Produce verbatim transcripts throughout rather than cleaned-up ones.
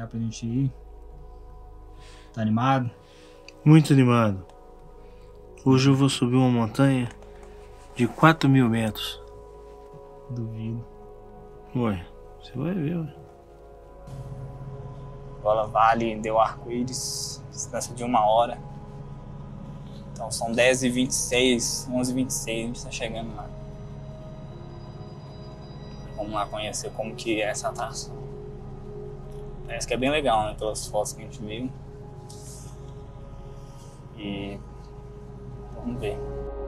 lugar pra gente ir. Tá animado? Muito animado. Hoje eu vou subir uma montanha de quatro mil metros. Duvido. Ué, você vai ver, ué. Gola Valley deu arco-íris, distância de uma hora. Então são dez e vinte e seis, onze e vinte e seis, a gente tá chegando lá. Vamos lá conhecer como que é essa atração. Parece que é bem legal, né? Pelas fotos que a gente viu. E vamos ver.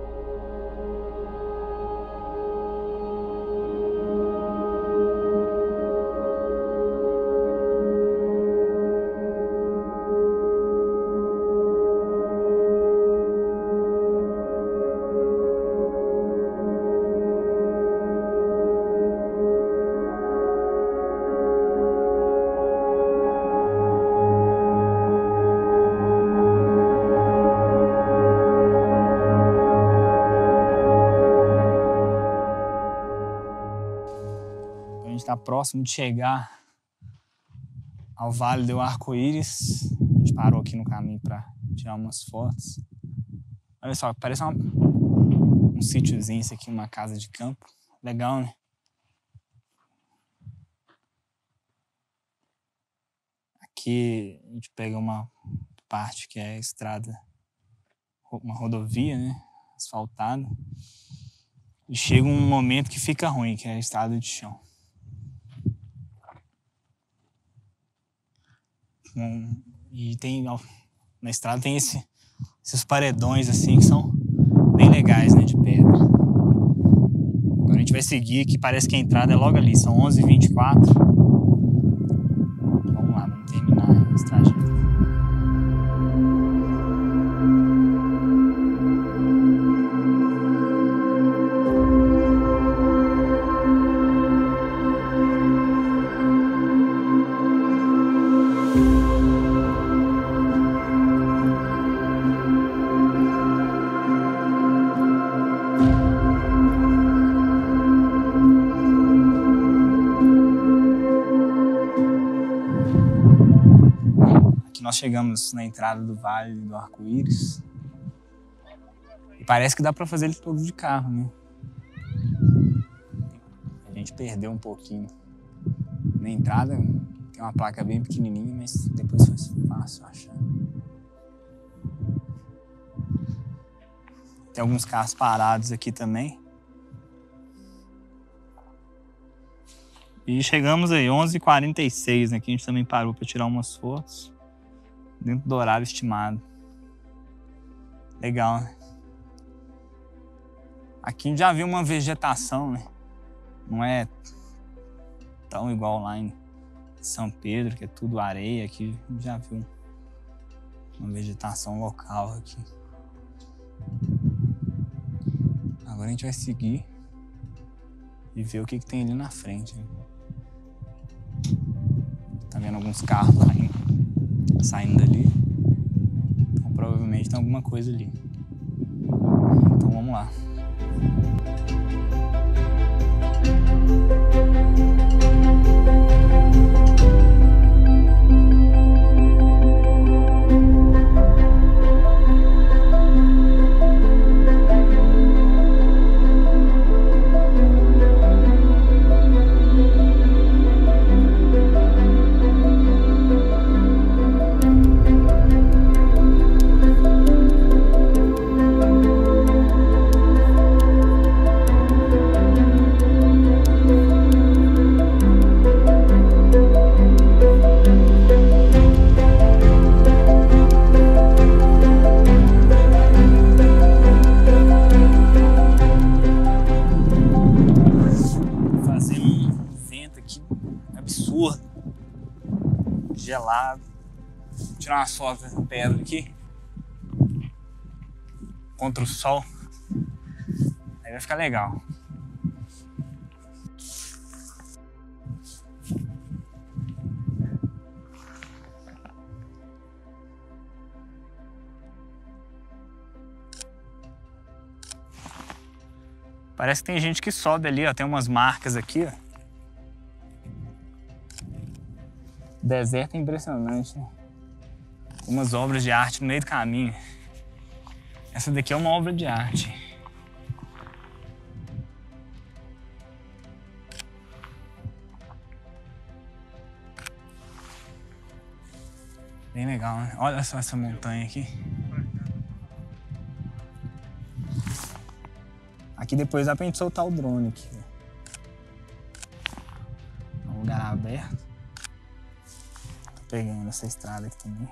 A gente está próximo de chegar ao Vale do Arco-Íris. A gente parou aqui no caminho para tirar umas fotos. Olha só, parece uma, um sítiozinho isso aqui, uma casa de campo. Legal, né? Aqui a gente pega uma parte que é a estrada, uma rodovia, né? Asfaltada. E chega um momento que fica ruim, que é a estrada de chão. Um, e tem na estrada tem esse, esses paredões assim que são bem legais, né, de pedra. Agora a gente vai seguir, que parece que a entrada é logo ali, são onze e vinte e quatro. Vamos lá, vamos terminar esse trajeto. Nós chegamos na entrada do Vale do Arco-Íris e parece que dá para fazer ele todo de carro, né? A gente perdeu um pouquinho na entrada, tem uma placa bem pequenininha, mas depois foi fácil achar. Tem alguns carros parados aqui também. E chegamos aí, onze e quarenta e seis, né? Que a gente também parou para tirar umas fotos. Dentro do horário estimado. Legal, né? Aqui a gente já viu uma vegetação, né? Não é tão igual lá em São Pedro, que é tudo areia. Aqui a gente já viu uma vegetação local aqui. Agora a gente vai seguir e ver o que, que tem ali na frente, né? Tá vendo alguns carros saindo. Saindo dali, então provavelmente tem alguma coisa ali. Então vamos lá. Gelado. Vou tirar umas fotos dessa pedra aqui contra o sol, aí vai ficar legal. Parece que tem gente que sobe ali, ó, tem umas marcas aqui, ó, O deserto é impressionante, né? Tem umas obras de arte no meio do caminho. Essa daqui é uma obra de arte. Bem legal, né? Olha só essa montanha aqui. Aqui depois dá pra gente soltar o drone aqui. Um lugar aberto. Tô pegando essa estrada aqui também.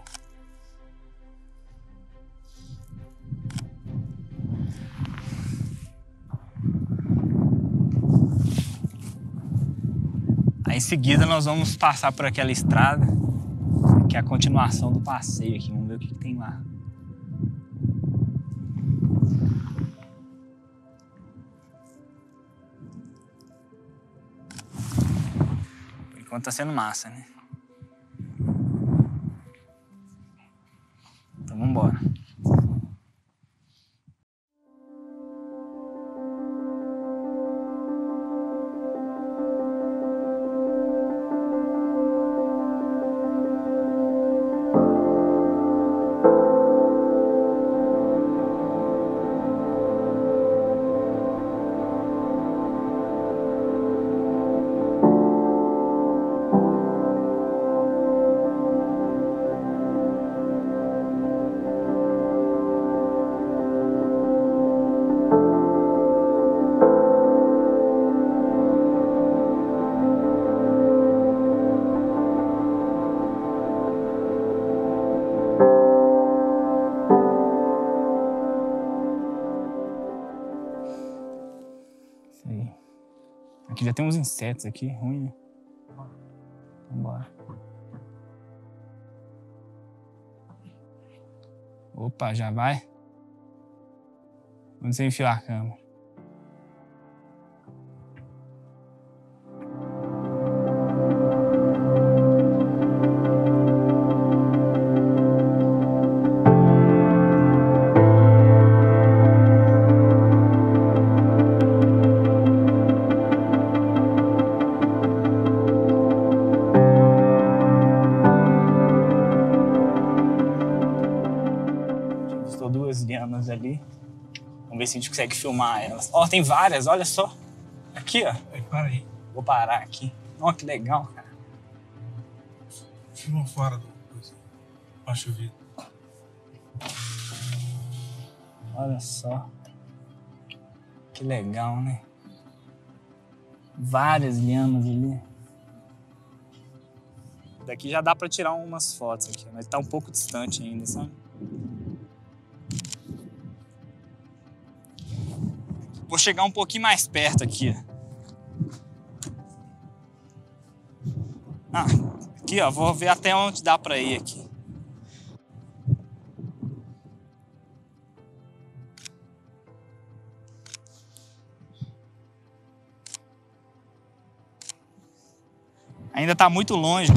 Aí em seguida nós vamos passar por aquela estrada, que é a continuação do passeio aqui. Vamos ver o que, que tem lá. Por enquanto tá sendo massa, né? Então vamos embora. Aqui já tem uns insetos aqui, ruim, né? Vambora. Opa, já vai? Onde você enfiou a câmera? Duas lhamas ali. Vamos ver se a gente consegue filmar elas. Ó, oh, tem várias, olha só. Aqui, ó. Aí, para aí. Vou parar aqui. Ó, que legal, cara. Filma fora do... Baixa o vidro. Olha só. Que legal, né? Várias lhamas ali. Daqui já dá pra tirar umas fotos aqui, mas tá um pouco distante ainda, sabe? Vou chegar um pouquinho mais perto aqui. Ah, aqui, ó. Vou ver até onde dá pra ir aqui. Ainda tá muito longe.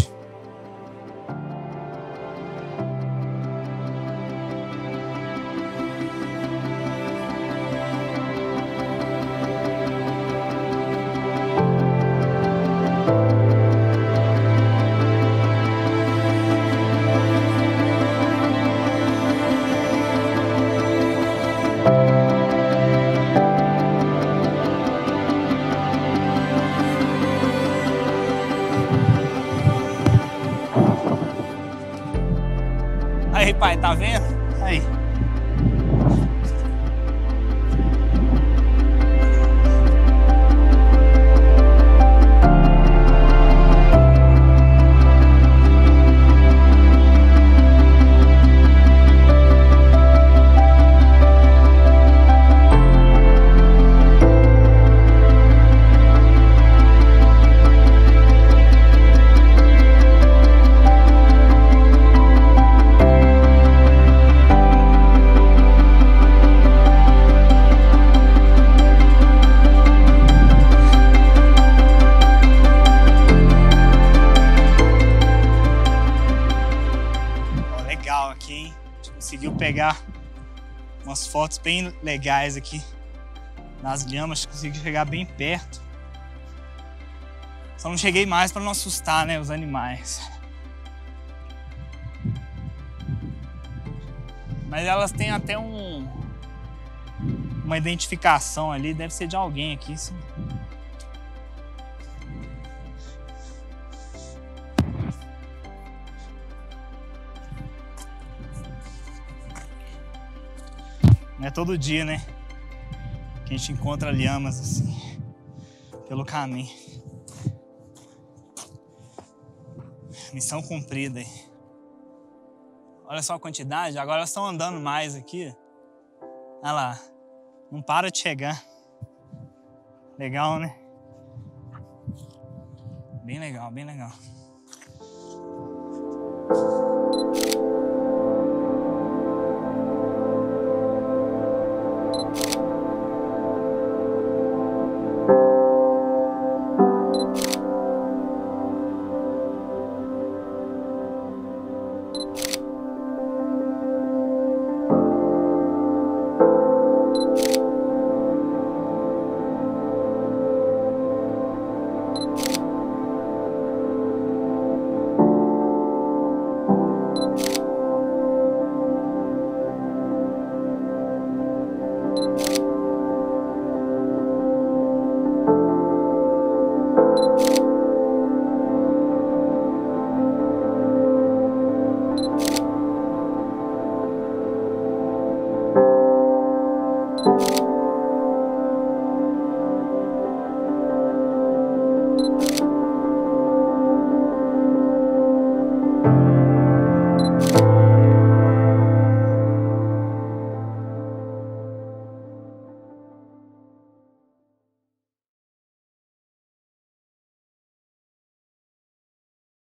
Aí, pai, tá vendo? Aí. Aqui, hein? A gente conseguiu pegar umas fotos bem legais aqui nas lhamas, consegui chegar bem perto. Só não cheguei mais para não assustar, né, os animais. Mas elas têm até um... uma identificação ali, deve ser de alguém aqui. Sim. Não é todo dia, né, que a gente encontra lhamas assim, pelo caminho. Missão cumprida aí. Olha só a quantidade, agora elas estão andando mais aqui. Olha lá, não para de chegar. Legal, né? Bem legal, bem legal.